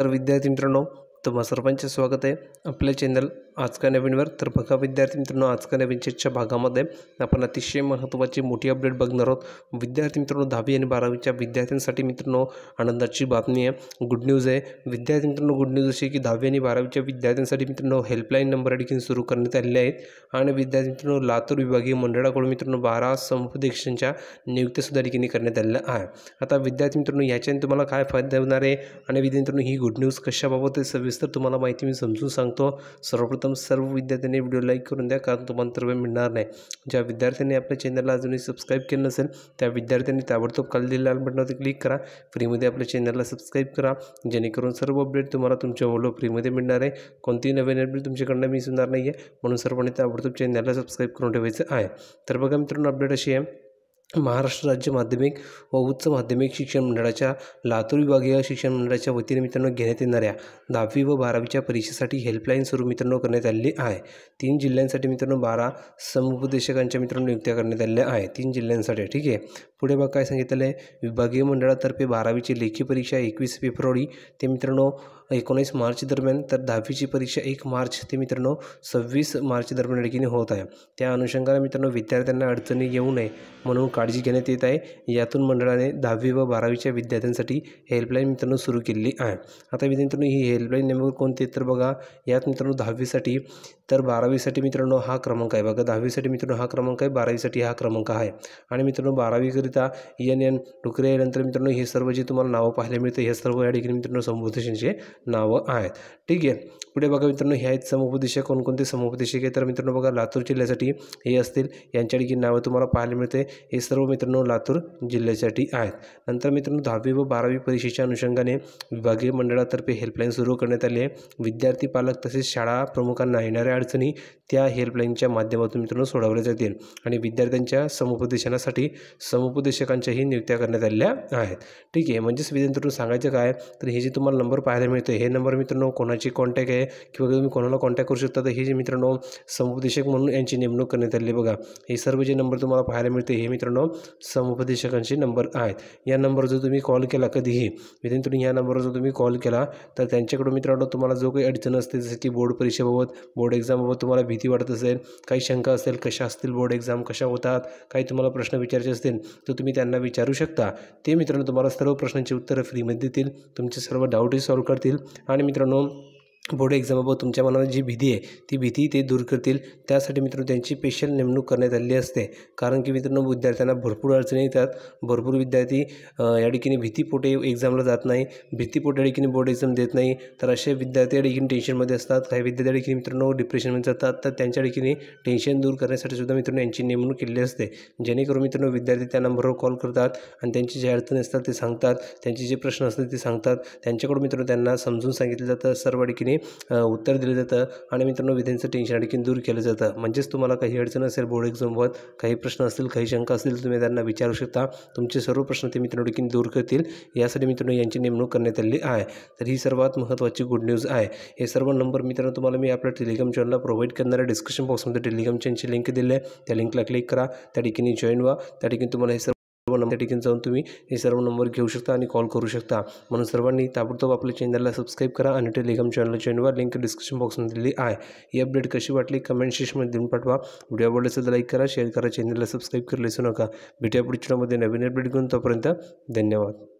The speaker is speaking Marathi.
तर विद्यार्थी मित्रांनो, तुम्हा सर्वांचे स्वागत आहे आपल्या चॅनल आज का नवीनवर। तर बघा विद्यार्थी मित्रांनो, आज का नवीन चर्चा भागामध्ये आपण अतिशय महत्त्वाची मोठी अपडेट बघणार आहोत। विद्यार्थी मित्रांनो, 10वी आणि 12वीच्या विद्यार्थ्यांसाठी मित्रांनो आनंदाची बातमी आहे, गुड न्यूज आहे। विद्यार्थी मित्रांनो, गुड न्यूज अशी की 10वी आणि 12वीच्या विद्यार्थ्यांसाठी मित्रांनो हेल्पलाईन नंबर देखील सुरू करण्यात आलेले आहेत। आणि विद्यार्थी मित्रांनो, लातूर विभागीय मंडळाकडून मित्रांनो 12 समुपदेशकांच्या नियुक्त्यासुद्धा देखील करण्यात आलेल्या आहे। आता विद्यार्थी मित्रांनो, याच्याने तुम्हाला काय फायदा होणार आहे आणि विद्यार्थी मित्रांनो ही गुड न्यूज कशाबाबत आहे सविस्तर तुम्हाला माहिती मी समजून सांगतो। सर्वप्रथम सर्व विद्यार्थ्यांनी व्हिडिओ लाईक करून द्या, कारण तुम्हाला तर वेळ मिळणार नाही। ज्या विद्यार्थ्यांनी आपल्या चॅनलला अजूनही सबस्क्राईब केलं नसेल त्या विद्यार्थ्यांनी ताबडतोब खाली लाल बटनावरती क्लिक करा, फ्रीमध्ये आपल्या चॅनलला सबस्क्राईब करा, जेणेकरून सर्व अपडेट तुम्हाला तुमच्या मोबाईलवर फ्रीमध्ये मिळणार आहे। कोणतीही नवीन अपडेट तुमच्याकडनं मिस होणार नाही आहे, म्हणून सर्वांनी ताबडतोब चॅनलला सबस्क्राईब करून ठेवायचं आहे। तर बघा मित्रांनो, अपडेट अशी आहे, महाराष्ट्र राज्य माध्यमिक व उच्च माध्यमिक शिक्षण मंडळाच्या लातूर विभागीय शिक्षण मंडळाच्या वतीने मित्रांनो घेण्यात येणाऱ्या 10वी व 12वीच्या परीक्षेसाठी हेल्पलाईन सुरू मित्रांनो करण्यात आलेली आहे। 3 जिल्ह्यांसाठी मित्रांनो 12 समुपदेशकांच्या मित्रांनो नियुक्त्या करण्यात आलेल्या आहे, 3 जिल्ह्यांसाठी। ठीक आहे, पुढे बघा काय सांगितलेलं आहे, विभागीय मंडळातर्फे 12वीची लेखी परीक्षा 21 फेब्रुवारी ते मित्रांनो 19 मार्च दरम्यान, तर 10वीची परीक्षा 1 मार्च ते मित्रांनो 26 मार्च दरम्यान देखील होत आहे। त्या अनुषंगाने मित्रांनो विद्यार्थ्यांना अडचणी येऊ नये म्हणून काळजी घेण्यात येत आहे। यातून मंडळाने 10वी व 12वीच्या विद्यार्थ्यांसाठी हेल्पलाईन मित्रांनो सुरू केलेली आहे। आता मित्रांनो ही हेल्पलाईन नेमकं कोणते, तर बघा यात मित्रांनो 10वीसाठी, तर 12वीसाठी मित्रांनो हा क्रमांक आहे बघा, 10वीसाठी मित्रांनो हा क्रमांक आहे, 12वीसाठी हा क्रमांक आहे। आणि मित्रांनो 12वीकरिता NN डुकरे यानंतर मित्रांनो हे सर्व जे तुम्हाला नावं पाहायला मिळतं हे सर्व या ठिकाणी मित्रांनो समुपदेशांचे नावं आहेत। ठीक आहे, पुढे बघा मित्रांनो हे आहेत समुपदेशक, कोणकोणते समुपदेशक आहे, तर मित्रांनो बघा लातूर जिल्ह्यासाठी हे असतील, यांच्या देखील नावं तुम्हाला पाहायला मिळते, हे सर्व मित्रांनो लातूर जिल्ह्यासाठी आहेत। नंतर मित्रांनो 10वी व 12वी परीक्षेच्या अनुषंगाने विभागीय मंडळातर्फे हेल्पलाईन सुरू करण्यात आली आहे। विद्यार्थी पालक तसेच शाळा प्रमुखांना येणाऱ्या अडचणी त्या हेल्पलाईनच्या माध्यमातून मित्रांनो सोडवल्या जातील आणि विद्यार्थ्यांच्या समुपदेशनासाठी समुपदेशकांच्याही नियुक्त्या करण्यात आलेल्या आहेत। ठीक आहे, म्हणजेच मित्रांनो सांगायचं काय, तर हे जे तुम्हाला नंबर पाहायला मिळतो हे नंबर मित्रांनो कोणाची कॉन्टॅक्ट आहे किंवा तुम्ही कोणाला कॉन्टॅक्ट करू शकता, तर हे जे मित्रांनो समुपदेशक म्हणून यांची नेमणूक करण्यात आली बघा, हे सर्व जे नंबर तुम्हाला पाहायला मिळते हे मित्रांनो समुपदेशकांचे नंबर आहेत। या नंबरवर जर तुम्ही कॉल केला कधीही मित्रांनो, या नंबरवर जर तुम्ही कॉल केला तर त्यांच्याकडून मित्रांनो तुम्हाला जो काही अडचण असते, जसं की बोर्ड परीक्षेबाबत, बोर्ड एक्झामबाबत तुम्हाला भीती वाटत असेल, काही शंका असेल, कशा असतील बोर्ड एक्झाम, कशा होतात, काही तुम्हाला प्रश्न विचारायचे असतील तर तुम्ही त्यांना विचारू शकता। ते मित्रांनो तुम्हाला सर्व प्रश्नांची उत्तरं फ्रीमध्ये देतील, तुमचे सर्व डाऊटही सॉल्व्ह करतील आणि मित्रांनो बोर्ड एक्झामबाबत तुमच्या मनात जी भीती आहे ती भीती ते दूर करतील। त्यासाठी मित्रांनो त्यांची स्पेशल नेमणूक करण्यात आलेली असते, कारण की मित्रांनो विद्यार्थ्यांना भरपूर अडचणी येतात, भरपूर विद्यार्थी या ठिकाणी भीतीपोटे एक्झामला जात नाही, भीतीपोटे या ठिकाणी बोर्ड एक्झाम देत नाही, तर असे विद्यार्थी या ठिकाणी टेन्शनमध्ये असतात, काही विद्यार्थी या ठिकाणी मित्रांनो डिप्रेशनमध्ये जातात, तर त्यांच्या ठिकाणी टेन्शन दूर करण्यासाठी सुद्धा मित्रांनो यांची नेमणूक केलेली असते, जेणेकरून मित्रांनो विद्यार्थी त्या नंबरवर कॉल करतात आणि त्यांची जे अडचणी असतात ते सांगतात, त्यांचे जे प्रश्न असतात ते सांगतात, त्यांच्याकडून मित्रांनो त्यांना समजून सांगितलं जातं, सर्व ठिकाणी उत्तर दिलं जातं आणि मित्रांनो विद्यार्थ्यांचं टेन्शन देखील दूर केलं जातं। म्हणजेच तुम्हाला काही अडचण असेल बोर्ड एक्झामबाबत, काही प्रश्न असतील, काही शंका असतील, तुम्ही त्यांना विचारू शकता, तुमचे सर्व प्रश्न ते मित्रांनो देखील दूर करतील। यासाठी मित्रांनो यांची नेमणूक करण्यात आलेली आहे। तर ही सर्वात महत्त्वाची गुड न्यूज आहे। हे सर्व नंबर मित्रांनो तुम्हाला मी आपल्या टेलिग्राम चॅनलला प्रोव्हाइड करणार आहे, डिस्क्रिप्शन बॉक्समध्ये टेलिग्राम चॅनलची लिंक दिली आहे, त्या लिंकला क्लिक करा, त्या ठिकाणी जॉईन व्हा, त्या ठिकाणी तुम्हाला हे सर्व नंबर ठिकाणी जाऊन तुम्ही हे सर्व नंबर घेऊ शकता आणि कॉल करू शकता। म्हणून सर्वांनी ताबडतोब आपल्या चॅनलला सबस्क्राईब करा आणि टेलिग्राम चॅनलला जॉईन व्हा, लिंक डिस्क्रिप्शन बॉक्समध्ये दिली आहे। ही अपडेट कशी वाटली कमेंट सेक्शनमध्ये देऊन पाठवा, व्हिडिओ आवडला असेल तर लाईक करा, शेअर करा, चॅनलला सबस्क्राईब करायला विसरू नका। भेटूया पुढच्या व्हिडिओमध्ये नवीन अपडेट घेऊन, तोपर्यंत धन्यवाद।